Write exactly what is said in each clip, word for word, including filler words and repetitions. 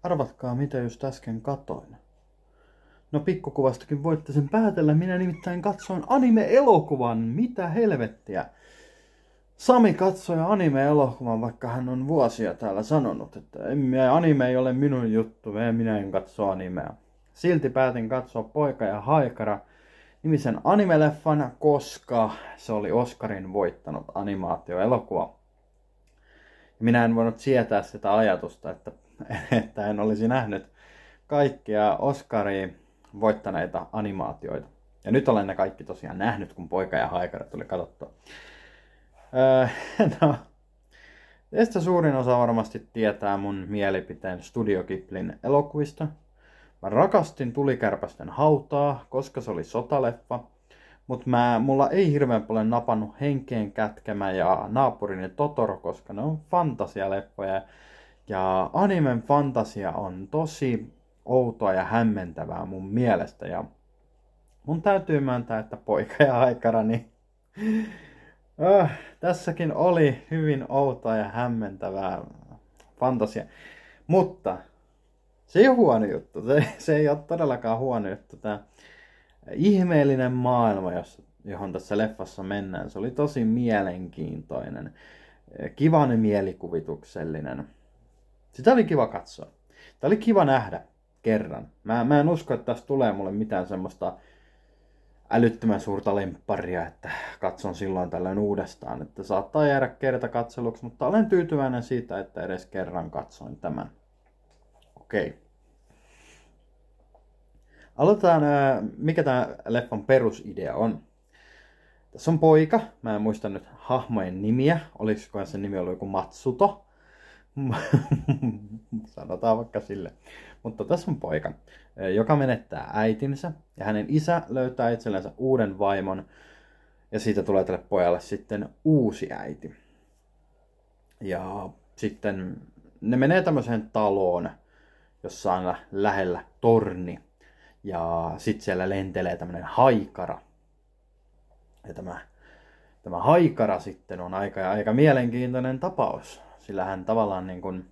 Arvatkaa mitä just äsken katoin. No pikkukuvastakin voitte sen päätellä, minä nimittäin katsoin anime-elokuvan, mitä helvettiä. Sami katsoi anime-elokuvan, vaikka hän on vuosia täällä sanonut, että anime ei ole minun juttu, minä en katso animea. Silti päätin katsoa Poika ja Haikara nimisen anime-leffan, koska se oli Oscarin voittanut animaatioelokuva. Minä en voinut sietää sitä ajatusta, että, että en olisi nähnyt kaikkia Oscaria voittaneita animaatioita. Ja nyt olen ne kaikki tosiaan nähnyt, kun Poika ja Haikara tuli katsottua. Öö, no, teistä suurin osa varmasti tietää mun mielipiteen Studio Ghiblin elokuvista. Mä rakastin Tulikärpästen hautaa, koska se oli sotaleffa. Mutta mulla ei hirveän paljon napannut Henkeen kätkemä ja Naapurini Totoro, koska ne on fantasialeffoja. Ja animen fantasia on tosi outoa ja hämmentävää mun mielestä. Ja mun täytyy myöntää, että Poika ja Haikara, niin äh, tässäkin oli hyvin outoa ja hämmentävää fantasia. Mutta se ei ole huono juttu. Se, se ei ole todellakaan huono juttu. Tämä ihmeellinen maailma, johon tässä leffassa mennään, se oli tosi mielenkiintoinen. Kivan mielikuvituksellinen. Sitä oli kiva katsoa. Tämä oli kiva nähdä kerran. Mä, mä en usko, että tästä tulee mulle mitään semmoista älyttömän suurta lempparia, että katson silloin tällöin uudestaan. Että saattaa jäädä kertakatseluksi, mutta olen tyytyväinen siitä, että edes kerran katsoin tämän. Okei. Aloitetaan, mikä tämä leffan perusidea on. Tässä on poika. Mä en muista nyt hahmojen nimiä. Olisikohan se nimi ollut joku Matsuto? Sanotaan vaikka sille. Mutta tässä on poika, joka menettää äitinsä. Ja hänen isä löytää itsellensä uuden vaimon. Ja siitä tulee tälle pojalle sitten uusi äiti. Ja sitten ne menee tämmöiseen taloon, jossa on lähellä torni. Ja sitten siellä lentelee tämmöinen haikara. Ja tämä, tämä haikara sitten on aika, aika mielenkiintoinen tapaus. Sillä hän tavallaan niin kuin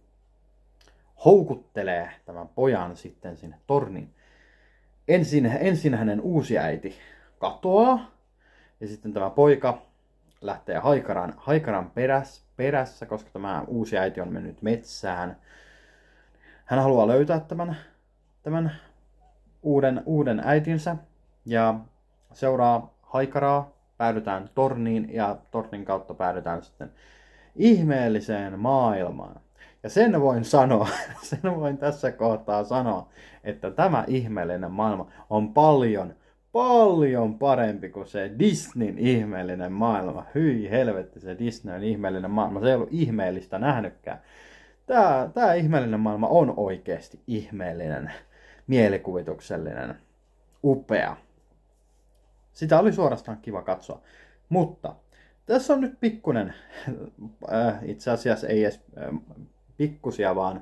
houkuttelee tämän pojan sitten sinne torniin. Ensin, ensin hänen uusi äiti katoaa. Ja sitten tämä poika lähtee haikaran, haikaran peräs, perässä, koska tämä uusi äiti on mennyt metsään. Hän haluaa löytää tämän, tämän uuden, uuden äitinsä ja seuraa haikaraa. Päädytään torniin ja tornin kautta päädytään sitten ihmeelliseen maailmaan. Ja sen voin sanoa, sen voin tässä kohtaa sanoa, että tämä ihmeellinen maailma on paljon, paljon parempi kuin se Disneyn ihmeellinen maailma. Hyi helvetti, se Disneyn ihmeellinen maailma. Se ei ollut ihmeellistä nähnytkään. Tämä, tämä ihmeellinen maailma on oikeasti ihmeellinen, mielikuvituksellinen, upea. Sitä oli suorastaan kiva katsoa. Mutta tässä on nyt pikkunen, äh, itse asiassa ei edes äh, pikkusia, vaan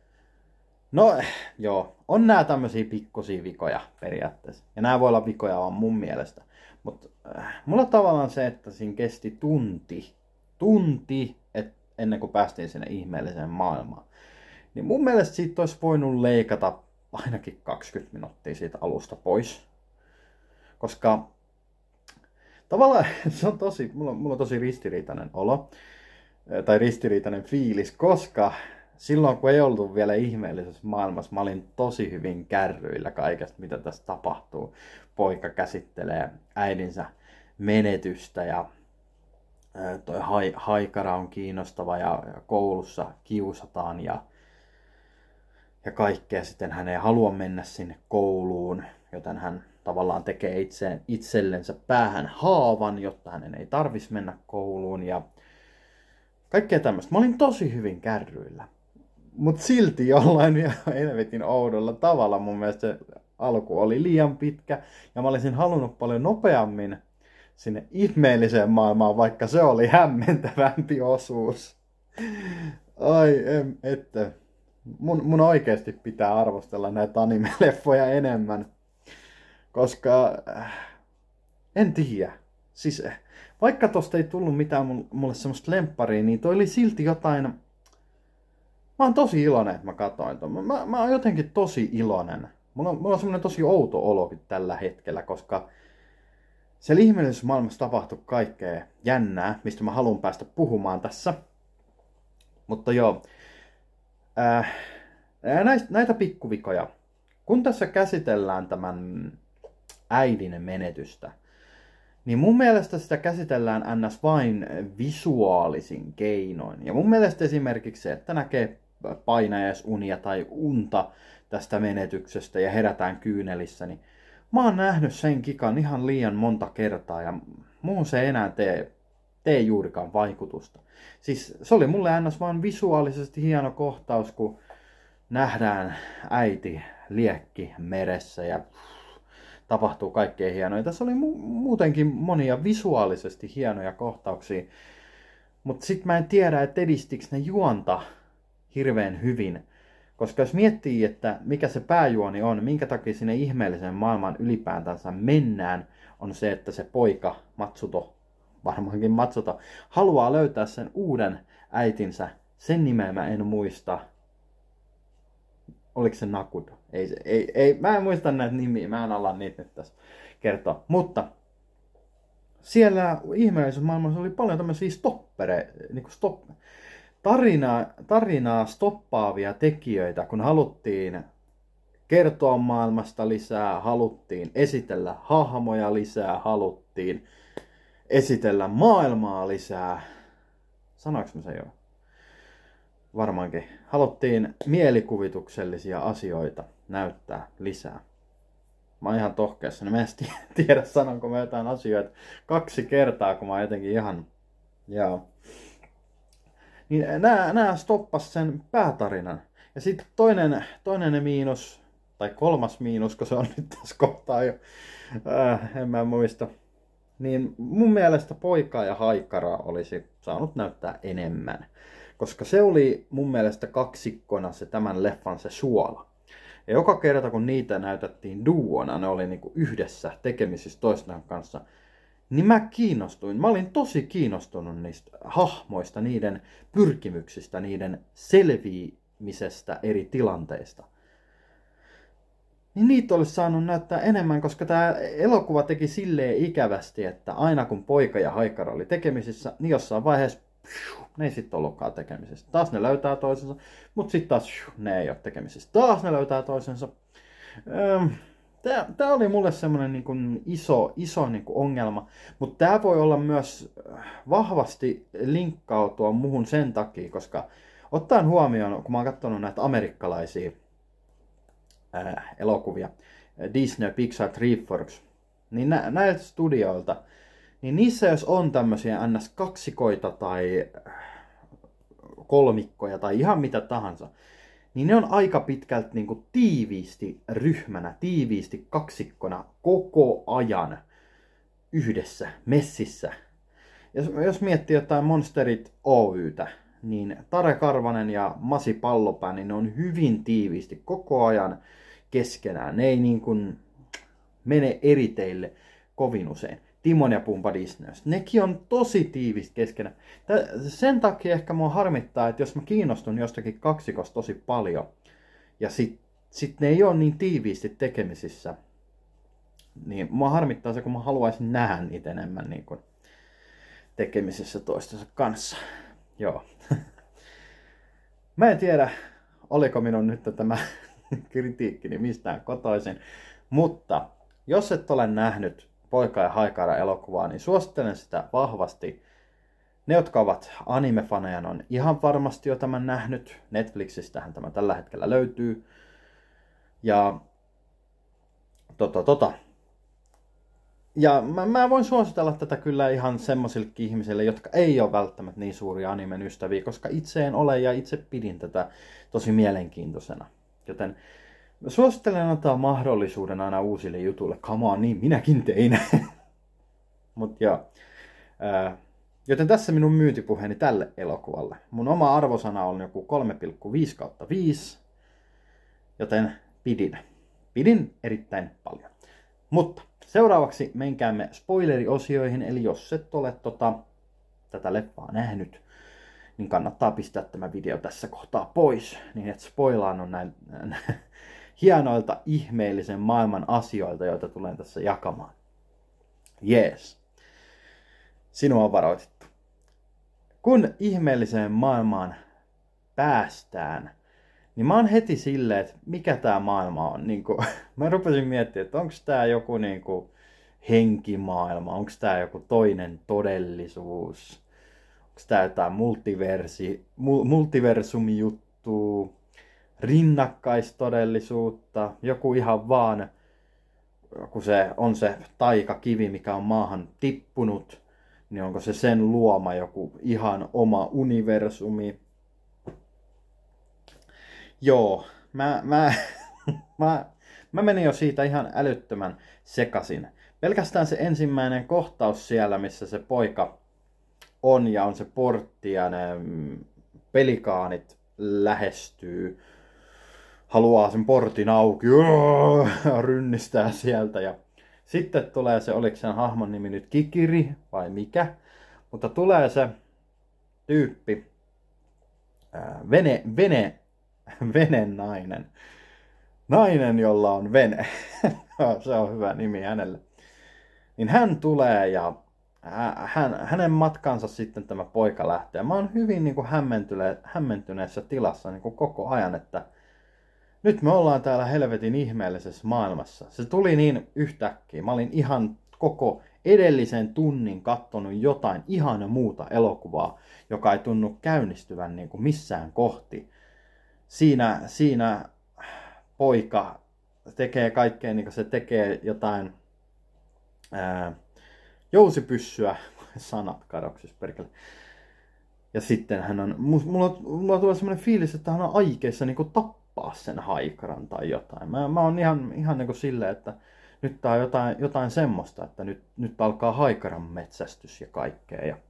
no joo, on nämä tämmöisiä pikkusia vikoja periaatteessa. Ja nämä voi olla vikoja vaan mun mielestä. Mutta äh, mulla tavallaan se, että siinä kesti tunti, tunti et, ennen kuin päästiin sinne ihmeelliseen maailmaan. Niin mun mielestä siitä olisi voinut leikata ainakin kaksikymmentä minuuttia siitä alusta pois. Koska tavallaan se on tosi, mulla on, mulla on tosi ristiriitainen olo, tai ristiriitainen fiilis, koska silloin kun ei oltu vielä ihmeellisessä maailmassa, mä olin tosi hyvin kärryillä kaikesta, mitä tässä tapahtuu. Poika käsittelee äidinsä menetystä ja toi haikara on kiinnostava ja koulussa kiusataan ja, ja kaikkea. Sitten hän ei halua mennä sinne kouluun, joten hän tavallaan tekee itse, itsellensä päähän haavan, jotta hänen ei tarvitsisi mennä kouluun ja kaikkea tämmöistä. Mä olin tosi hyvin kärryillä. Mutta silti jollain helvetin oudolla tavalla mun mielestä se alku oli liian pitkä. Ja mä olisin halunnut paljon nopeammin sinne ihmeelliseen maailmaan, vaikka se oli hämmentävämpi osuus. Ai em, että. Mun, mun oikeasti pitää arvostella näitä anime-leffoja enemmän. Koska äh, en tiedä. Siis äh, vaikka tosta ei tullut mitään mulle semmoista lempparia, niin toi oli silti jotain Mä oon tosi iloinen, että mä katsoin ton. Mä, mä oon jotenkin tosi iloinen. Mulla on, mulla on semmonen tosi outo olokin tällä hetkellä, koska siellä ihmeellisessä maailmassa tapahtuu kaikkea jännää, mistä mä haluan päästä puhumaan tässä. Mutta joo, äh, näitä, näitä pikkuvikoja. Kun tässä käsitellään tämän äidin menetystä, niin mun mielestä sitä käsitellään ns. Vain visuaalisin keinoin. Ja mun mielestä esimerkiksi se, että näkee painajaisunia tai unta tästä menetyksestä ja herätään kyynelissä, niin mä oon nähnyt sen kikan ihan liian monta kertaa ja muuhun se ei enää tee, tee juurikaan vaikutusta. Siis se oli mulle ns. Vaan visuaalisesti hieno kohtaus, kun nähdään äiti liekki meressä ja tapahtuu kaikkea hienoa. Tässä oli mu- muutenkin monia visuaalisesti hienoja kohtauksia, mutta sitten mä en tiedä, että edistikö ne juonta hirveän hyvin. Koska jos miettii, että mikä se pääjuoni on, minkä takia sinne ihmeelliseen maailmaan ylipäätänsä mennään, on se, että se poika, Matsuto, varmaankin Matsuto, haluaa löytää sen uuden äitinsä. Sen nimeä mä en muista. Oliko se Nakudo? Ei, ei, ei, mä en muista näitä nimiä, mä en ala niitä nyt tässä kertoa. Mutta siellä ihmeellisessä maailmassa oli paljon tämmöisiä stoppereita, niin kuin stop, tarinaa, tarinaa stoppaavia tekijöitä, kun haluttiin kertoa maailmasta lisää, haluttiin esitellä hahmoja lisää, haluttiin esitellä maailmaa lisää. Sanoinko mä sen jo? Varmaankin. Haluttiin mielikuvituksellisia asioita näyttää lisää. Mä oon ihan tohkeassa, niin mä en tiedä sanonko mä jotain asioita kaksi kertaa, kun mä oon jotenkin ihan... Joo. Niin nää, nää stoppas sen päätarinan. Ja sitten toinen, toinen miinus, tai kolmas miinus, kun se on nyt tässä kohtaa jo, äh, en mä muista. Niin mun mielestä Poika ja Haikara olisi saanut näyttää enemmän. Koska se oli mun mielestä kaksikkona se tämän leffan se suola. Ja joka kerta kun niitä näytettiin duona, ne oli niinku yhdessä tekemisissä toistensa kanssa, niin mä kiinnostuin. Mä olin tosi kiinnostunut niistä hahmoista, niiden pyrkimyksistä, niiden selviämisestä eri tilanteista. Niin niitä olisi saanut näyttää enemmän, koska tämä elokuva teki silleen ikävästi, että aina kun Poika ja Haikara oli tekemisissä, niin jossain vaiheessa ne ei sitten ollutkaan tekemisissä. Taas ne löytää toisensa, mutta sitten taas ne ei ole tekemisissä. Taas ne löytää toisensa. Tämä oli mulle semmoinen niin kuin iso, iso niin kuin ongelma, mutta tämä voi olla myös vahvasti linkkautua muuhun sen takia, koska ottaen huomioon, kun mä oon katsonut näitä amerikkalaisia ää, elokuvia, Disney, Pixar, DreamWorks, niin nä- näiltä studioilta, niin niissä jos on tämmöisiä ns. Kaksikoita tai kolmikkoja tai ihan mitä tahansa, niin ne on aika pitkälti niin kuin tiiviisti ryhmänä, tiiviisti kaksikkona koko ajan yhdessä, messissä. Jos, jos miettii jotain Monsterit Oy:tä, niin Tare Karvanen ja Masi Pallopää, niin ne on hyvin tiiviisti koko ajan keskenään. Ne ei niin kuin mene eri teille kovin usein. Timon ja Pumba Disneys. Nekin on tosi tiivisti keskenään. Sen takia ehkä mua harmittaa, että jos mä kiinnostun jostakin kaksikosta tosi paljon, ja sit, sit ne ei ole niin tiiviisti tekemisissä, niin mua harmittaa se, kun mä haluaisin nähdä niitä enemmän niin kuin tekemisissä toistensa kanssa. Joo. Mä en tiedä, oliko minun nyt tämä kritiikkini mistään kotoisin, mutta jos et ole nähnyt Poika ja Haikara elokuvaa, niin suosittelen sitä vahvasti. Ne, jotka ovat anime-faneja, on ihan varmasti jo tämän nähnyt. Netflixistähän tämä tällä hetkellä löytyy. Ja tota, tota. Ja mä, mä voin suositella tätä kyllä ihan semmoisillekin ihmisille, jotka ei ole välttämättä niin suuria animen ystäviä, koska itse en ole ja itse pidin tätä tosi mielenkiintoisena. Joten suosittelen antaa mahdollisuuden aina uusille jutuille. Come on, niin minäkin tein. Mut joo. Ää, joten tässä minun myyntipuheeni tälle elokuvalle. Mun oma arvosana on joku kolme pilkku viisi kautta viisi. Joten pidin. Pidin erittäin paljon. Mutta seuraavaksi menkäämme spoileriosioihin. Eli jos et ole tota, tätä leffaa nähnyt, niin kannattaa pistää tämä video tässä kohtaa pois, niin et spoilaannut näin hienoilta ihmeellisen maailman asioilta, joita tulen tässä jakamaan. Jees. Sinua on varoitettu. Kun ihmeelliseen maailmaan päästään, niin mä oon heti silleen, että mikä tää maailma on. Niin kun, mä rupesin miettimään, että onko tää joku niin kun henkimaailma, onko tää joku toinen todellisuus, onko tää jotain multiversi, mul, multiversumijuttua, rinnakkaistodellisuutta, joku ihan vaan, kun se on se taikakivi, mikä on maahan tippunut, niin onko se sen luoma joku ihan oma universumi. Joo, mä, mä, mä, mä menin jo siitä ihan älyttömän sekasin. Pelkästään se ensimmäinen kohtaus siellä, missä se poika on ja on se portti ja ne pelikaanit lähestyy, haluaa sen portin auki, rynnistää sieltä ja sitten tulee se, oliko sen hahmon nimi nyt Kikiri vai mikä, mutta tulee se tyyppi, ää, vene, vene, vene nainen, nainen jolla on vene, se on hyvä nimi hänelle, niin hän tulee ja hän, hänen matkansa sitten tämä poika lähtee. Mä oon hyvin niin kuin hämmentyneessä tilassa niin kuin koko ajan, että nyt me ollaan täällä helvetin ihmeellisessä maailmassa. Se tuli niin yhtäkkiä. Mä olin ihan koko edellisen tunnin kattonut jotain ihan muuta elokuvaa, joka ei tunnu käynnistyvän niin kuin missään kohti. Siinä, siinä poika tekee kaikkea, niin kuin se tekee jotain ää, jousipyssyä, sanat kadoksissa perkele. Ja sitten hän on, mulla, mulla tulee semmoinen fiilis, että hän on aikeissa niin kuin tappaa sen haikaran tai jotain. Mä, mä oon ihan, ihan niin kuin silleen, että nyt tää on jotain, jotain semmoista, että nyt, nyt alkaa haikaran metsästys ja kaikkea. Ja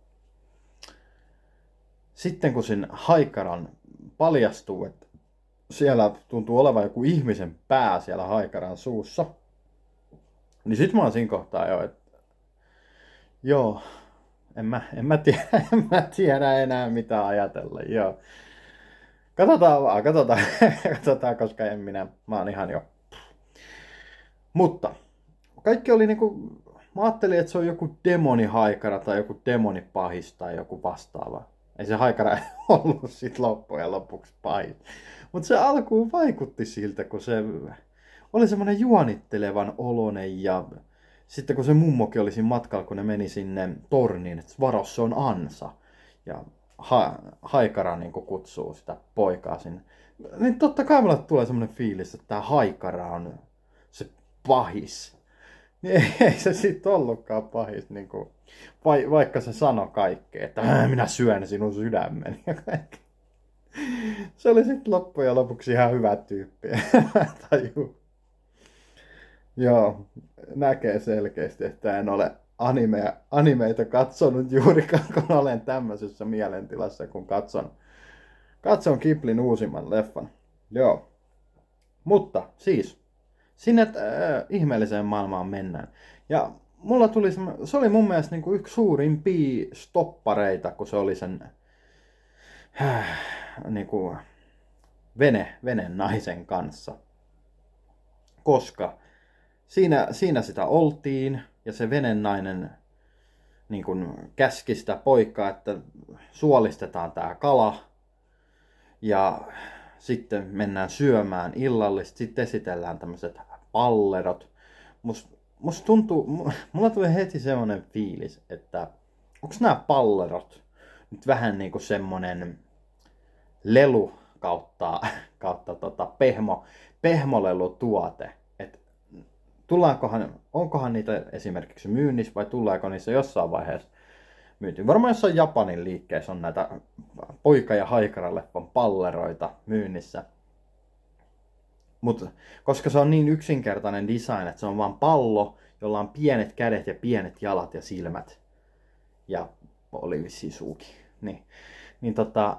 sitten kun sen haikaran paljastuu, että siellä tuntuu olevan joku ihmisen pää siellä haikaran suussa, niin sit mä oon siinä kohtaa jo, että joo, en mä, en mä, tiedä, en mä tiedä enää mitä ajatella, joo. Katsotaan vaan, katsotaan, katsotaan, koska en minä, mä oon ihan jo. Mutta kaikki oli niinku, mä ajattelin, että se on joku demonihaikara tai joku demonipahis tai joku vastaava. Ei se haikara ollut sit loppujen lopuksi pahis. Mutta se alkuun vaikutti siltä, kun se oli semmoinen juonittelevan oloinen ja sitten kun se mummokin oli siinä matkalla, kun ne meni sinne torniin, että varos, se on ansa. Ja ha- haikara niin kutsuu sitä poikaa sinne. Niin totta kai mulle tulee semmoinen fiilis, että tämä haikara on se pahis. Niin ei, ei se sitten ollutkaan pahis. Niin kuin, vai, vaikka se sanoi kaikkea, että minä syön sinun sydämen ja kaikki. Se oli sitten loppujen lopuksi ihan hyvä tyyppi. Tajuu. Joo, näkee selkeästi, että en ole anime, animeita katsonut juurikaan, kun olen tämmöisessä mielentilassa, kun katson, katson Ghiblin uusimman leffan. Joo. Mutta siis, sinne äh, ihmeelliseen maailmaan mennään. Ja mulla tuli se, se oli mun mielestä niin kuin yksi suurimpia stoppareita, kun se oli sen äh, niin kuin vene, venen naisen kanssa. Koska Siinä, siinä sitä oltiin ja se venennainen niin kun käski sitä poikaa, että suolistetaan tää kala ja sitten mennään syömään illallista. Sitten esitellään tämmöiset pallerot. Must, musta tuntuu, mulla tuli heti semmonen fiilis, että onks nämä pallerot nyt vähän niinku semmonen lelu kautta, kautta tota pehmo, pehmolelutuote. Tullaankohan, onkohan niitä esimerkiksi myynnissä vai tuleeko niissä jossain vaiheessa myyntiin? Varmaan jossain Japanin liikkeessä on näitä poika- ja haikara-leffan palleroita myynnissä. Mutta koska se on niin yksinkertainen design, että se on vaan pallo, jolla on pienet kädet ja pienet jalat ja silmät. Ja olivisisuuki. Niin, niin tota,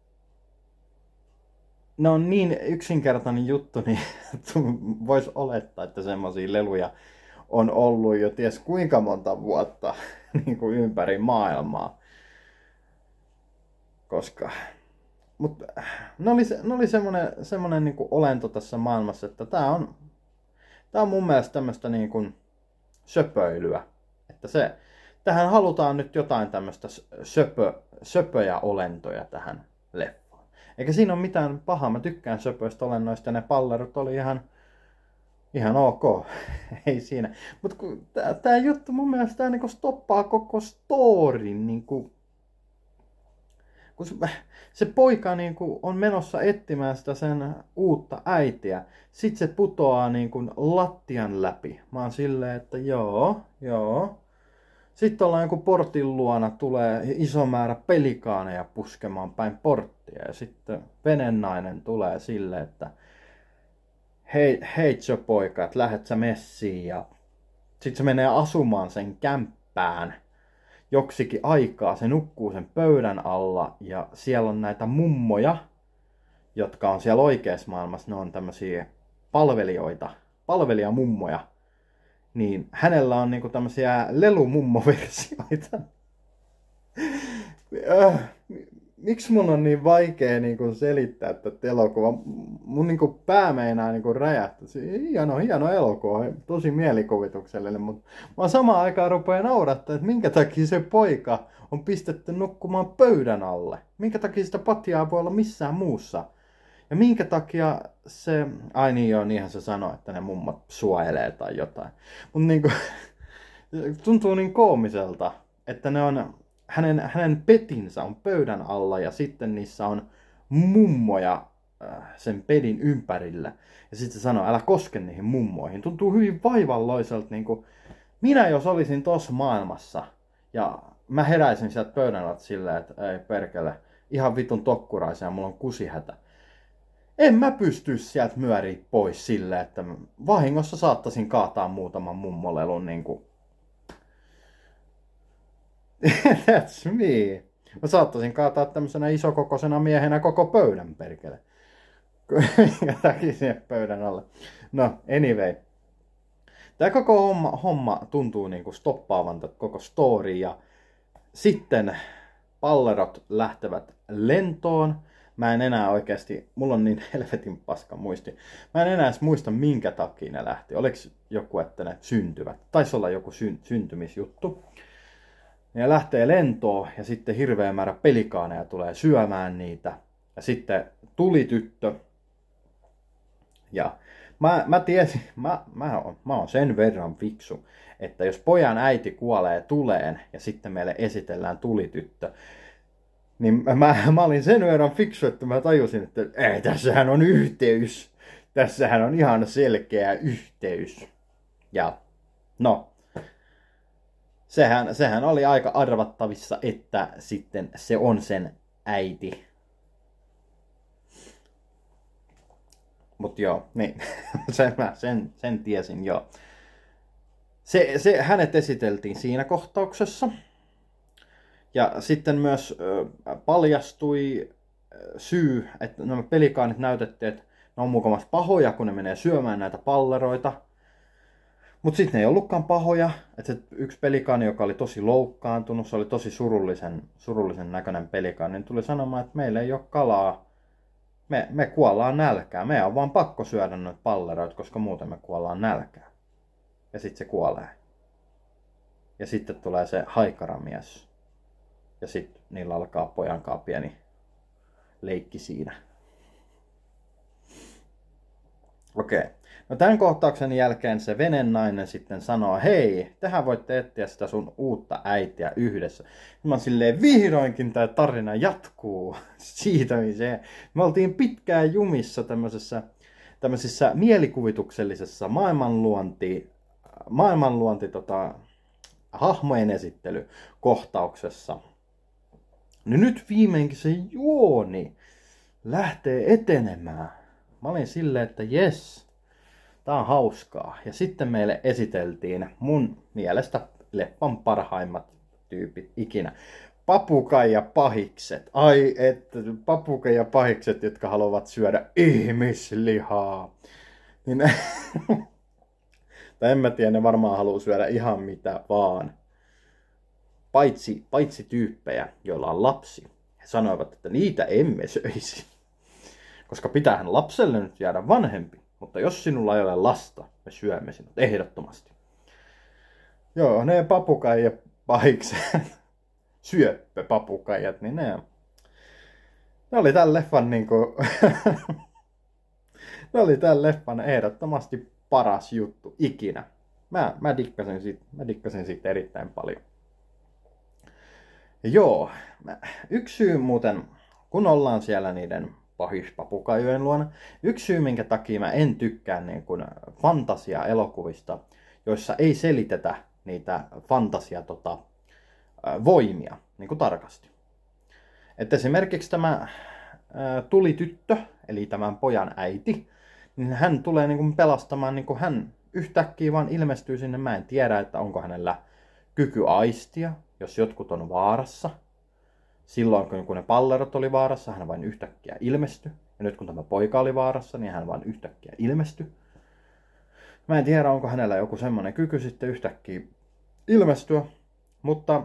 ne on niin yksinkertainen juttu, niin voisi olettaa, että semmoisia leluja on ollut jo ties kuinka monta vuotta niin kuin ympäri maailmaa. Koska... Mutta ne oli, ne oli semmonen, semmonen niinku olento tässä maailmassa, että tää on, tää on mun mielestä tämmöstä niinku söpöilyä. Että se, tähän halutaan nyt jotain tämmöstä söpö, söpöjä olentoja tähän leffaan. Eikä siinä ole mitään pahaa, mä tykkään söpöistä olennoista ja ne pallerot oli ihan, ihan ok. Ei siinä. Mutta tää, tää juttu mun mielestä tää niinku stoppaa koko storin niinku... Kun se, se poika niin kuin on menossa etsimään sitä sen uutta äitiä, sit se putoaa niin kuin lattian läpi. Mä oon silleen, että joo, joo. Sitten ollaan joku portin luona, tulee iso määrä pelikaaneja puskemaan päin porttia. Ja sitten venennainen tulee silleen, että hei, hei se poika, että lähet sä messiin. Ja sit se menee asumaan sen kämppään. Joksikin aikaa se nukkuu sen pöydän alla ja siellä on näitä mummoja, jotka on siellä oikeassa maailmassa, ne on tämmöisiä palvelijoita, palvelijamummoja. Niin hänellä on niinku tämmöisiä lelumummoversioita. Miksi mun on niin vaikea niinku selittää tätä elokuvaa? Mun niinku pää meinaa niinku räjähtää. Hieno, hieno elokuva, tosi mielikuvituksellinen, mutta mä samaan aikaan rupean naurattaa, että minkä takia se poika on pistetty nukkumaan pöydän alle. Minkä takia sitä patjaa voi olla missään muussa. Ja minkä takia se... Ai niin joo, niinhän se sanoi, että ne mummat suojelee tai jotain. Mutta niinku... tuntuu niin koomiselta, että ne on... Hänen, hänen petinsä on pöydän alla ja sitten niissä on mummoja äh, sen pedin ympärillä. Ja sitten se sanoo, älä koske niihin mummoihin. Tuntuu hyvin vaivalloiselta, niin kuin minä jos olisin tossa maailmassa ja mä heräisin sieltä pöydän alta silleen, että ei perkele, ihan vitun tokkuraisia, mulla on kusihätä. En mä pysty sieltä myöriä pois silleen, että vahingossa saattaisin kaataa muutaman mummolelun niinku. That's me. Mä saattaisin kaataa tämmöisenä isokokoisena miehenä koko pöydän perkele. Minkä takia sinne pöydän alle. No, anyway. Tää koko homma, homma tuntuu niinku stoppaavan tätä koko story ja sitten pallerot lähtevät lentoon. Mä en enää oikeasti, mulla on niin helvetin paska muisti. Mä en enää edes muista minkä takia ne lähti. Oliko joku, että ne syntyvät? Taisi olla joku syn, syntymisjuttu. Ne lähtee lentoon ja sitten hirveä määrä pelikaaneja tulee syömään niitä. Ja sitten tuli tyttö. Ja mä, mä tiesin, mä, mä, oon, mä oon sen verran fiksu, että jos pojan äiti kuolee tuleen ja sitten meille esitellään tulityttö, niin mä, mä olin sen verran fiksu, että mä tajusin, että ei, tässähän on yhteys. Tässähän on ihan selkeä yhteys. Ja no, sehän, sehän oli aika arvattavissa, että sitten se on sen äiti. Mut joo, niin, sen, mä, sen, sen tiesin joo. Se, se, hänet esiteltiin siinä kohtauksessa. Ja sitten myös ö, paljastui syy, että nämä pelikaanit näytettiin, että ne on mukamassa pahoja, kun ne menee syömään näitä palleroita. Mutta sitten ne ei ollutkaan pahoja. Että se yksi pelikaani, joka oli tosi loukkaantunut, se oli tosi surullisen, surullisen näköinen pelikaani, niin tuli sanomaan, että meillä ei ole kalaa. Me, me kuollaan nälkään. Meidän on vaan pakko syödä noita palleroita, koska muuten me kuollaan nälkään. Ja sitten se kuolee. Ja sitten tulee se haikaramies. Ja sitten niillä alkaa pojankaan pieni leikki siinä. Okei. Okay. No tämän kohtauksen jälkeen se venennainen sitten sanoo, hei, tehän voitte etsiä sitä sun uutta äitiä yhdessä. Ja mä oon silleen, vihdoinkin tää tarina jatkuu siitä, missä me oltiin pitkään jumissa tämmöisessä, tämmöisessä mielikuvituksellisessa maailmanluonti, maailmanluonti tota, hahmojen esittelykohtauksessa. No nyt viimeinkin se juoni lähtee etenemään. Mä olin silleen, että jes, tää on hauskaa. Ja sitten meille esiteltiin mun mielestä leffan parhaimmat tyypit ikinä. Papukaija pahikset. Ai että papukaija pahikset, jotka haluavat syödä ihmislihaa. Niin, tai en mä tiedä, ne varmaan haluaa syödä ihan mitä vaan. Paitsi, paitsi tyyppejä, joilla on lapsi. He sanoivat, että niitä emme söisi. Koska pitäähän lapselle nyt jäädä vanhempi. Mutta jos sinulla ei ole lasta, me syömme sinut ehdottomasti. Joo, ne papukaija pahikset, syöppöpapukaijat, niin ne, ne oli tämän leffan niinku, ne oli tämän leffan ehdottomasti paras juttu ikinä. Mä, mä, dikkasin siitä, mä dikkasin siitä erittäin paljon. Ja joo, mä, yksi syy muuten, kun ollaan siellä niiden pahispapukaijojen luona, yksi syy minkä takia mä en tykkää niin kuin fantasia-elokuvista, joissa ei selitetä niitä fantasia tota, voimia niin kuin tarkasti. Et esimerkiksi tämä ää, tulityttö, eli tämän pojan äiti, niin hän tulee niin kuin pelastamaan, niin kuin hän yhtäkkiä vaan ilmestyy sinne. Mä en tiedä, että onko hänellä kyky aistia, jos jotkut on vaarassa. Silloin kun ne pallerot oli vaarassa, hän vain yhtäkkiä ilmestyi. Ja nyt kun tämä poika oli vaarassa, niin hän vain yhtäkkiä ilmestyi. Mä en tiedä, onko hänellä joku semmoinen kyky sitten yhtäkkiä ilmestyä. Mutta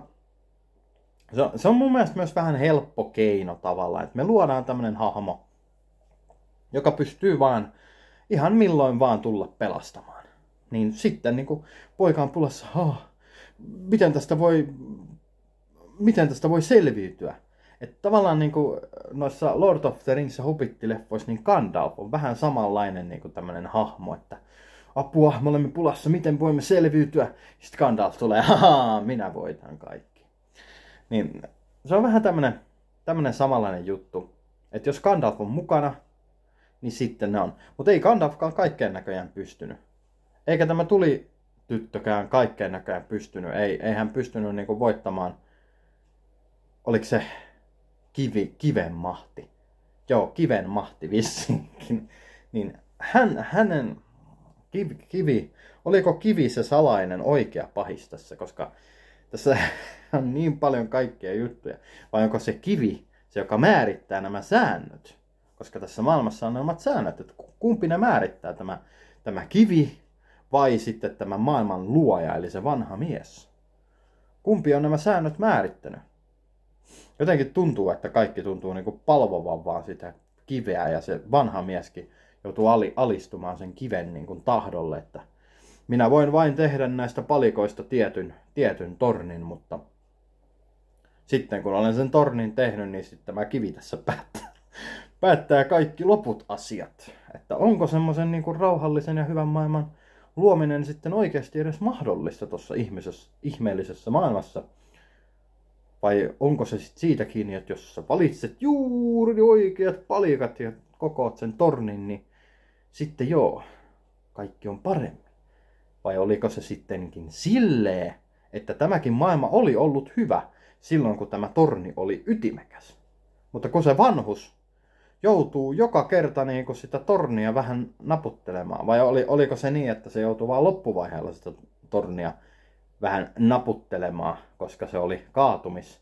se on, se on mun mielestä myös vähän helppo keino tavallaan. Että me luodaan tämmönen hahmo, joka pystyy vaan ihan milloin vaan tulla pelastamaan. Niin sitten niin kuin poika on pulassa, oh, miten tästä voi... Miten tästä voi selviytyä? Että tavallaan niin kuin noissa Lord of the Rings ja Hobbit-leffoissa, niin Gandalf on vähän samanlainen niin kuin tämmöinen hahmo, että apua, me olemme pulassa, miten voimme selviytyä? Sitten Gandalf tulee, haha, minä voitan kaikki. Niin se on vähän tämmöinen, tämmöinen samanlainen juttu, että jos Gandalf on mukana, niin sitten ne on. Mutta ei Gandalfkaan kaikkeen näköjään pystynyt. Eikä tämä tuli tyttökään kaikkeen näköjään pystynyt. Ei, ei hän pystynyt niin kuin voittamaan. Oliko se kivi, kiven mahti? Joo, kiven mahti vissiinkin. Niin hän, hänen kivi, kivi, oliko kivi se salainen oikea pahis tässä, koska tässä on niin paljon kaikkia juttuja. Vai onko se kivi se, joka määrittää nämä säännöt? Koska tässä maailmassa on nämä säännöt, että kumpi ne määrittää, tämä, tämä kivi vai sitten tämä maailman luoja, eli se vanha mies? Kumpi on nämä säännöt määrittänyt? Jotenkin tuntuu, että kaikki tuntuu niin kuin palvovan vaan sitä kiveä ja se vanha mieskin joutuu alistumaan sen kiven niin kuin tahdolle, että minä voin vain tehdä näistä palikoista tietyn, tietyn tornin, mutta sitten kun olen sen tornin tehnyt, niin sitten tämä kivi tässä päättää, päättää kaikki loput asiat. Että onko semmoisen niin kuin rauhallisen ja hyvän maailman luominen sitten oikeasti edes mahdollista tuossa ihmeellisessä maailmassa? Vai onko se sitten siitä kiinni, että jos sä valitset juuri oikeat palikat ja kokoat sen tornin, niin sitten joo, kaikki on paremmin. Vai oliko se sittenkin silleen, että tämäkin maailma oli ollut hyvä silloin, kun tämä torni oli ytimekäs. Mutta kun se vanhus joutuu joka kerta niin kun sitä tornia vähän naputtelemaan, vai oli, oliko se niin, että se joutuu vaan loppuvaiheella sitä tornia vähän naputtelemaan, koska se oli kaatumis,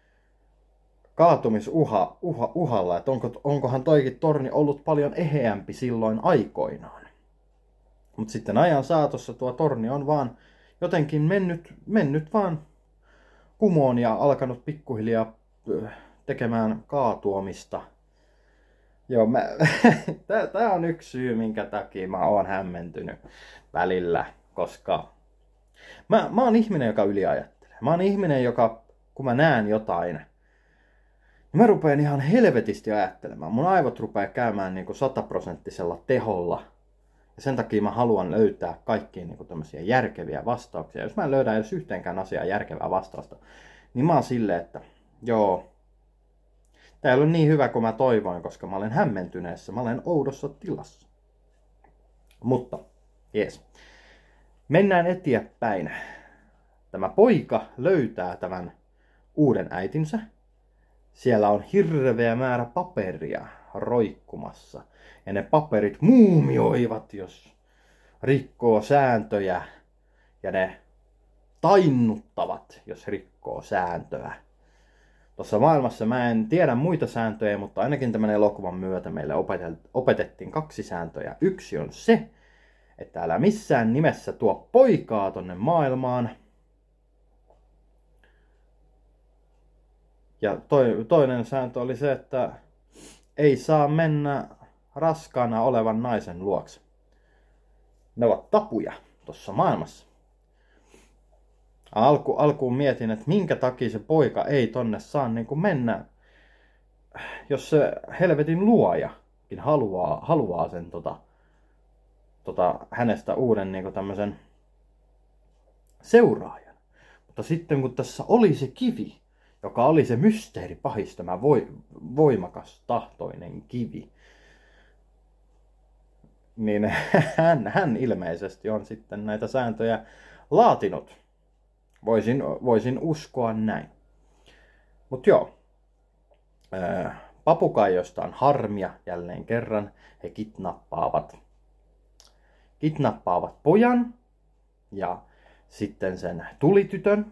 kaatumisuha uha, uhalla, että onko, onkohan toikin torni ollut paljon eheämpi silloin aikoinaan. Mutta sitten ajan saatossa tuo torni on vaan jotenkin mennyt, mennyt vaan kumoon ja alkanut pikkuhiljaa tekemään kaatuomista. Joo, mä, tää on yksi syy, minkä takia mä oon hämmentynyt välillä, koska Mä, mä oon ihminen, joka yliajattelee. Mä oon ihminen, joka, kun mä näen jotain, niin mä rupean ihan helvetisti ajattelemaan. Mun aivot rupeaa käymään niin kuin sataprosenttisella teholla. Ja sen takia mä haluan löytää kaikkiin niin kuin tämmöisiä järkeviä vastauksia. Jos mä en löydä edes yhteenkään asiaa järkevää vastausta, niin mä oon silleen, että joo, tää ei ole niin hyvä kuin mä toivoin, koska mä olen hämmentyneessä, mä olen oudossa tilassa. Mutta, jees. Mennään eteenpäin. Tämä poika löytää tämän uuden äitinsä. Siellä on hirveä määrä paperia roikkumassa. Ja ne paperit muumioivat, jos rikkoo sääntöjä. Ja ne tainnuttavat, jos rikkoo sääntöä. Tuossa maailmassa mä en tiedä muita sääntöjä, mutta ainakin tämän elokuvan myötä meille opetettiin kaksi sääntöä. Yksi on se, että älä missään nimessä tuo poikaa tonne maailmaan. Ja toi, toinen sääntö oli se, että ei saa mennä raskaana olevan naisen luokse. Ne ovat tapuja tuossa maailmassa. Alku, alkuun mietin, että minkä takia se poika ei tonne saa niin kuin mennä, jos se helvetin luojakin haluaa, haluaa sen tota, tota, hänestä uuden niin kuin tämmöisen seuraajan. Mutta sitten kun tässä oli se kivi, joka oli se mysteeripahis, tämä voimakas tahtoinen kivi, niin hän, hän ilmeisesti on sitten näitä sääntöjä laatinut. Voisin, voisin uskoa näin. Mutta joo, papukaijosta on harmia jälleen kerran. He kidnappaavat, kidnappaavat pojan ja sitten sen tulitytön.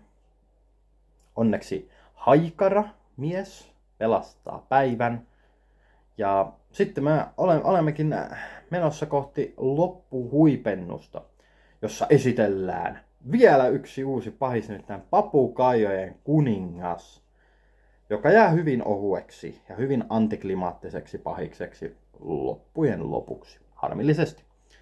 Onneksi haikara mies pelastaa päivän. Ja sitten me olemmekin menossa kohti loppuhuipennusta, jossa esitellään vielä yksi uusi pahis, nyt tämän papukaijojen kuningas, joka jää hyvin ohueksi ja hyvin antiklimaattiseksi pahikseksi loppujen lopuksi, harmillisesti.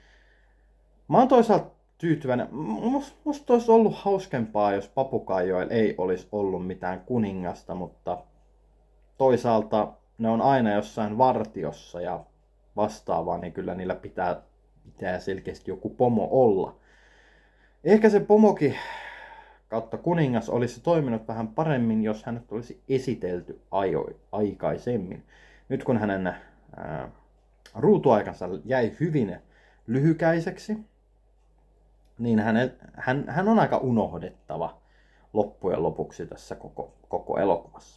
Mä oon toisaalta tyytyväinen. Musta olisi ollut hauskempaa, jos papukaijoilla ei olisi ollut mitään kuningasta, mutta toisaalta ne on aina jossain vartiossa ja vastaavaa, niin kyllä niillä pitää, pitää selkeästi joku pomo olla. Ehkä se pomokin kautta kuningas olisi toiminut vähän paremmin, jos hänet olisi esitelty ajo, aikaisemmin. Nyt kun hänen ää, ruutuaikansa jäi hyvin lyhykäiseksi, niin hänen, hän, hän on aika unohdettava loppujen lopuksi tässä koko, koko elokuvassa.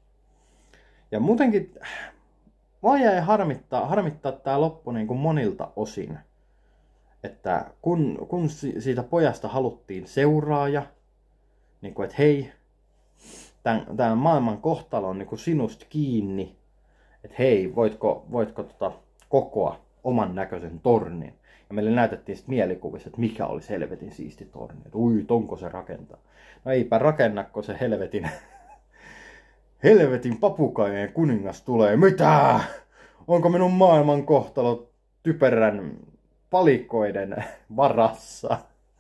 Ja muutenkin mua jäi harmittaa, harmittaa tää loppu niin kuin monilta osin. Että kun, kun siitä pojasta haluttiin seuraaja, niin kuin, että hei, tämän, tämän maailman kohtalo on niin kuin sinusta kiinni, että hei, voitko, voitko tota, kokoa oman näköisen tornin. Ja meille näytettiin sitten mielikuvissa, että mikä olisi helvetin siisti torni. Että ui, tonko se rakentaa. No eipä rakenna, kun se helvetin, helvetin papukaijojen kuningas tulee. Mitä? Onko minun maailman kohtalo typerän palikoiden varassa?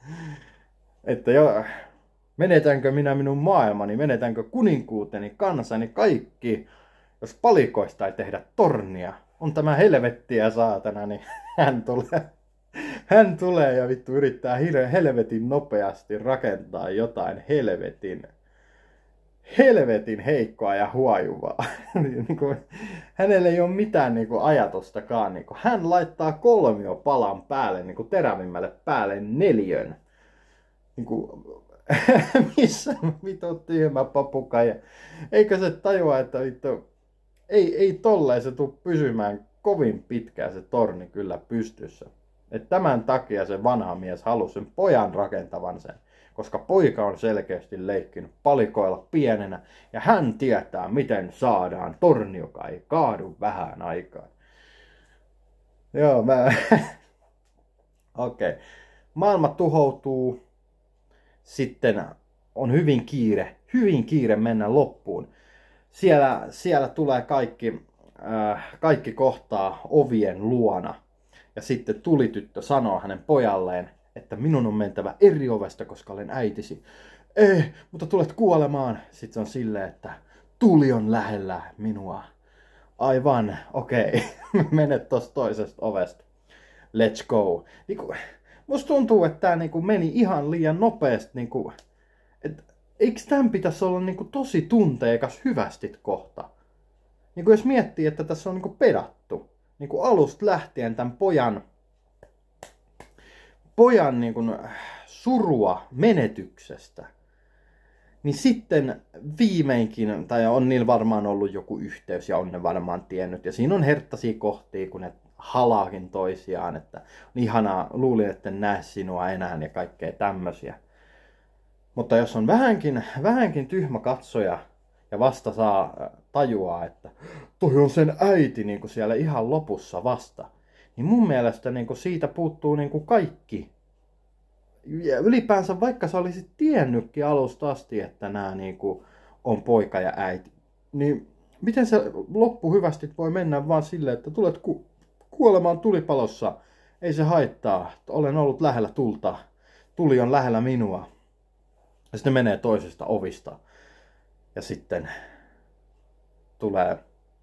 Että jo, menetänkö minä minun maailmani, menetänkö kuninkuuteni, kansani, kaikki, jos palikoista ei tehdä tornia. On tämä helvettiä saatana, niin hän tulee, hän tulee ja vittu yrittää helvetin nopeasti rakentaa jotain helvetin, helvetin heikkoa ja huojuvaa. Hänellä ei ole mitään niin kuin ajatustakaan. Niin kuin hän laittaa kolmiopalan päälle, niin kuin terävimmälle päälle neljön. Niin kuin, missä vittu tyhmä papukaija. Eikö se tajua, että vittu, ei, ei tolleen se tule pysymään kovin pitkään se torni kyllä pystyssä. Et tämän takia se vanha mies halusi sen pojan rakentavan sen. Koska poika on selkeästi leikkinyt palikoilla pienenä. Ja hän tietää, miten saadaan torni, joka ei kaadu vähän aikaan. Joo, mä... Okei. Okay. Maailma tuhoutuu. Sitten on hyvin kiire, hyvin kiire mennä loppuun. Siellä, siellä tulee kaikki, äh, kaikki kohtaa ovien luona. Ja sitten tulityttö sanoo hänen pojalleen, että minun on mentävä eri ovesta, koska olen äitisi. Ei, mutta tulet kuolemaan. Sitten se on silleen, että tuli on lähellä minua. Aivan, okei, okay. Mene tosta toisesta ovesta. Let's go. Niinku, musta tuntuu, että tää niinku meni ihan liian nopeasti. Niinku, et, eikö tämän pitäisi olla niinku tosi tunteikas hyvästit kohta? Niinku, jos miettii, että tässä on niinku pedattu. Niinku alusta lähtien tämän pojan, pojan niinku surua menetyksestä. Niin sitten viimeinkin, tai on niillä varmaan ollut joku yhteys ja on ne varmaan tiennyt. Ja siinä on herttaisia kohtia, kun ne halaakin toisiaan, että on ihanaa, luulin, että en näe sinua enää ja kaikkea tämmöisiä. Mutta jos on vähänkin, vähänkin tyhmä katsoja ja vasta saa tajua, että toi on sen äiti niin kuin siellä ihan lopussa vasta, niin mun mielestä niin kuin siitä puuttuu niin kuin kaikki. Ja ylipäänsä vaikka sä olisit tiennytkin alusta asti, että nämä niin kuin on poika ja äiti, niin miten se loppu hyvästi voi mennä vaan silleen, että tulet ku- kuolemaan tulipalossa. Ei se haittaa. Olen ollut lähellä tulta. Tuli on lähellä minua. Ja sitten menee toisesta ovista. Ja sitten tulee...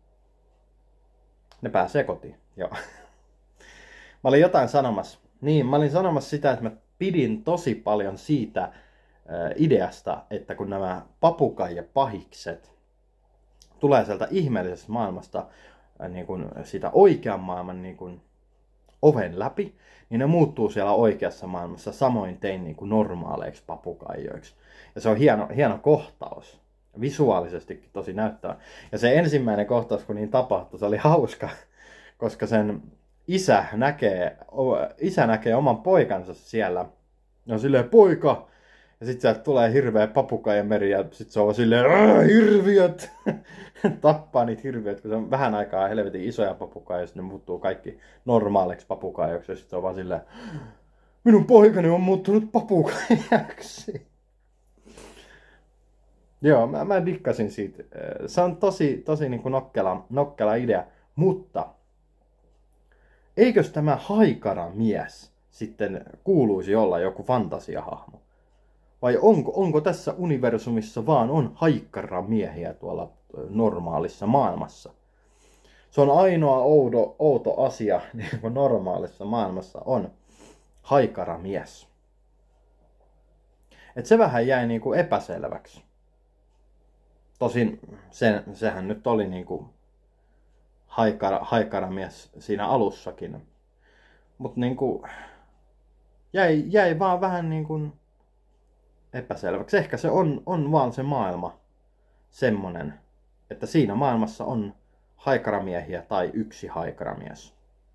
Ne pääsee kotiin. Joo. Mä olin jotain sanomassa. Niin, mä olin sanomassa sitä, että mä pidin tosi paljon siitä äh, ideasta, että kun nämä papukaijapahikset tulee sieltä ihmeellisestä maailmasta, äh, niin kuin siitä oikean maailman niin kuin oven läpi, niin ne muuttuu siellä oikeassa maailmassa samoin tein niin kuin normaaleiksi papukaijoiksi. Ja se on hieno, hieno kohtaus. Visuaalisestikin tosi näyttävä. Ja se ensimmäinen kohtaus, kun niin tapahtui, se oli hauska, koska sen isä näkee, isä näkee oman poikansa siellä. Ja on silleen, poika! Ja sit sieltä tulee hirveä papukaijameri ja sit se on silleen, hirviöt! Tappaa niitä hirviöt, kun se on vähän aikaa helvetin isoja papukaijoja, ja sitten ne muuttuu kaikki normaaliksi papukaijoiksi. Ja sit se on vaan silleen, minun poikani on muuttunut papukaijaksi. Joo, mä, mä dikkasin siitä. Se on tosi, tosi niin kuin nokkela, nokkela idea, mutta eikös tämä haikaramies sitten kuuluisi olla joku fantasiahahmo? Vai onko, onko tässä universumissa vaan on haikaramiehiä tuolla normaalissa maailmassa? Se on ainoa oudo, outo asia niin kuin normaalissa maailmassa on haikaramies. Et se vähän jäi niin kuin epäselväksi. Tosin se, sehän nyt oli niin kuin haikara, haikaramies siinä alussakin. Mutta niin kuin jäi, jäi vaan vähän niin kuin epäselväksi. Ehkä se on, on vaan se maailma semmonen, että siinä maailmassa on haikaramiehiä tai yksi haikaramies.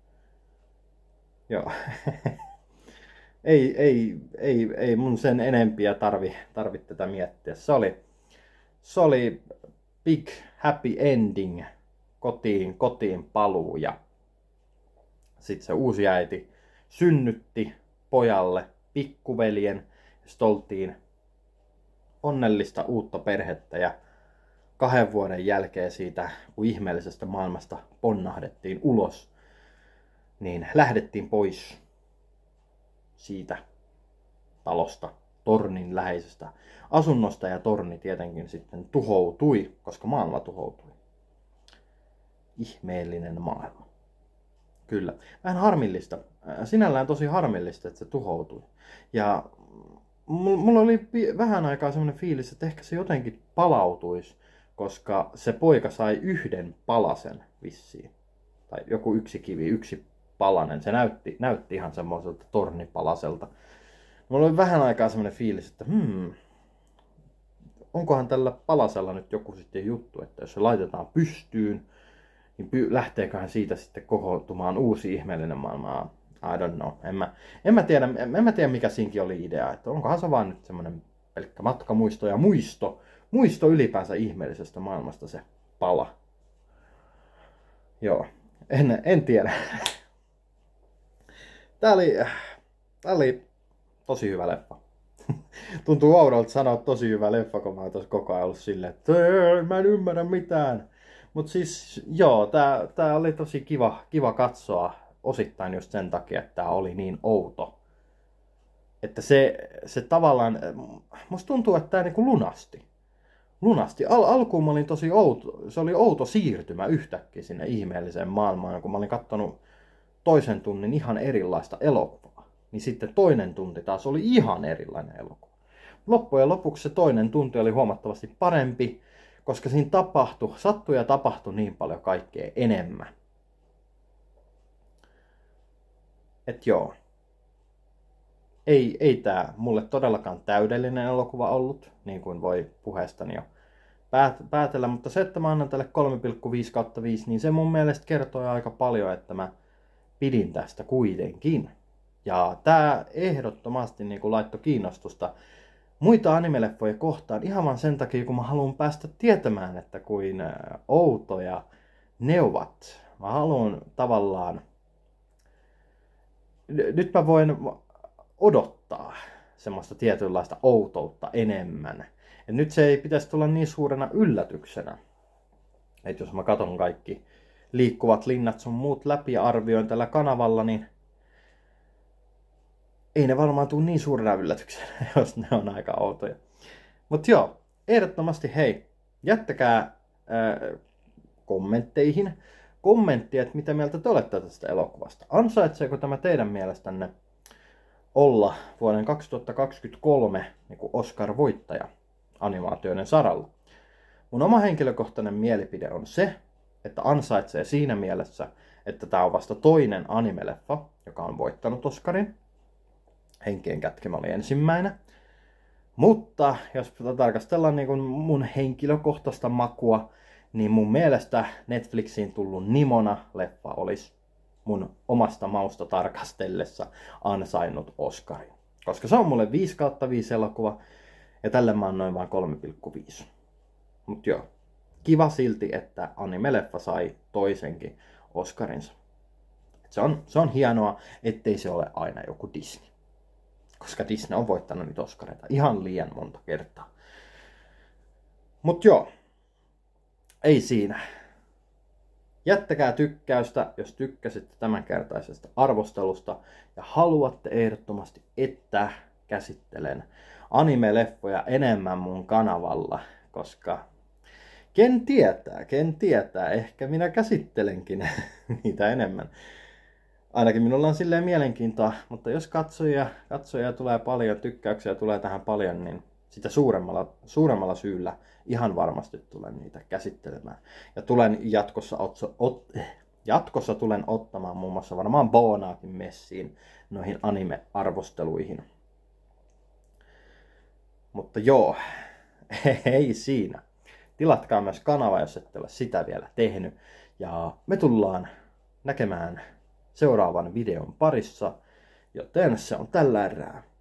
Joo. ei, ei, ei, ei mun sen enempiä tarvi, tarvi tätä miettiä. Se oli, se oli big happy ending. Kotiin, kotiin paluu ja sitten se uusi äiti synnytti pojalle pikkuveljen. Sitten oltiin onnellista uutta perhettä ja kahden vuoden jälkeen siitä, kun ihmeellisestä maailmasta ponnahdettiin ulos, niin lähdettiin pois siitä talosta, tornin läheisestä asunnosta, ja torni tietenkin sitten tuhoutui, koska maailma tuhoutui. Ihmeellinen maailma. Kyllä. Vähän harmillista. Sinällään tosi harmillista, että se tuhoutui. Ja mulla oli vähän aikaa semmoinen fiilis, että ehkä se jotenkin palautuisi, koska se poika sai yhden palasen vissiin. Tai joku yksi kivi, yksi palanen. Se näytti, näytti ihan semmoiselta tornipalaselta. Mulla oli vähän aikaa semmoinen fiilis, että hmm, onkohan tällä palasella nyt joku sitten juttu, että jos se laitetaan pystyyn, niin py- lähteeköhän siitä sitten kohoutumaan uusi ihmeellinen maailma. I don't know. En mä, en mä, tiedä, en, en mä tiedä, mikä siinkin oli idea. Että onkohan se vaan nyt semmoinen pelkkä matkamuisto ja muisto. Muisto ylipäänsä ihmeellisestä maailmasta se pala. Joo, en, en tiedä. Tää oli, tää oli tosi hyvä leffa. Tuntuu oudolta sanoa tosi hyvä leffa, kun mä oon tossa koko ajan ollut silleen, että mä en ymmärrä mitään. Mut siis joo, tää, tää oli tosi kiva, kiva katsoa osittain just sen takia, että tää oli niin outo. Että se, se tavallaan, musta tuntuu, että tää niinku lunasti. Lunasti. Al- alkuun mä olin tosi outo, se oli outo siirtymä yhtäkkiä sinne ihmeelliseen maailmaan, kun mä olin kattonut toisen tunnin ihan erilaista elokuvaa. Niin sitten toinen tunti taas oli ihan erilainen elokuva. Loppujen lopuksi se toinen tunti oli huomattavasti parempi, koska siinä tapahtui, sattui ja tapahtui niin paljon kaikkea enemmän. Et joo. Ei, ei tää mulle todellakaan täydellinen elokuva ollut, niin kuin voi puheestani jo päätellä, mutta se, että mä annan tälle kolme pilkku viisi kautta viisi, niin se mun mielestä kertoo aika paljon, että mä pidin tästä kuitenkin. Ja tää ehdottomasti niin kuin laittoi kiinnostusta muita animeleffoja kohtaan ihan vaan sen takia, kun mä haluan päästä tietämään, että kuin outoja ne ovat. Mä haluan tavallaan... Nyt mä voin odottaa semmoista tietynlaista outoutta enemmän. Et nyt se ei pitäisi tulla niin suurena yllätyksenä. Että jos mä katon kaikki liikkuvat linnat sun muut läpi ja arvioin tällä kanavalla, niin ei ne varmaan tule niin suurena yllätyksenä, jos ne on aika outoja. Mut joo, ehdottomasti hei, jättäkää ää, kommentteihin kommenttia, että mitä mieltä te olette tästä elokuvasta. Ansaitseeko tämä teidän mielestänne olla vuoden kaksituhattakaksikymmentäkolme niin kuin Oscar-voittaja animaatioiden saralla? Mun oma henkilökohtainen mielipide on se, että ansaitsee siinä mielessä, että tämä on vasta toinen anime-leffa, joka on voittanut Oscarin. Henkien kätkemä oli ensimmäinen. Mutta jos tarkastellaan niin kuin mun henkilökohtaista makua, niin mun mielestä Netflixiin tullut Nimona leffa olisi mun omasta mausta tarkastellessa ansainnut Oscarin. Koska se on mulle viisi kautta viisi elokuva ja tälle mä annoin vain kolme pilkku viisi. Mut joo, kiva silti, että anime-leffa sai toisenkin Oscarinsa. Se on, se on hienoa, ettei se ole aina joku Disney. Koska Disney on voittanut niitä Oscareita ihan liian monta kertaa. Mut joo, ei siinä. Jättäkää tykkäystä, jos tykkäsitte tämänkertaisesta arvostelusta ja haluatte ehdottomasti, että käsittelen anime-leffoja enemmän mun kanavalla, koska ken tietää, ken tietää, ehkä minä käsittelenkin niitä enemmän. Ainakin minulla on silleen mielenkiintoa, mutta jos katsojia, katsojia tulee paljon, tykkäyksiä tulee tähän paljon, niin sitä suuremmalla, suuremmalla syyllä ihan varmasti tulen niitä käsittelemään. Ja tulen jatkossa, otso, ot, jatkossa tulen ottamaan muun muassa varmaan Boonaakin messiin noihin anime-arvosteluihin. Mutta joo, ei siinä. Tilatkaa myös kanava, jos ette ole sitä vielä tehnyt. Ja me tullaan näkemään seuraavan videon parissa, joten se on tällä erää.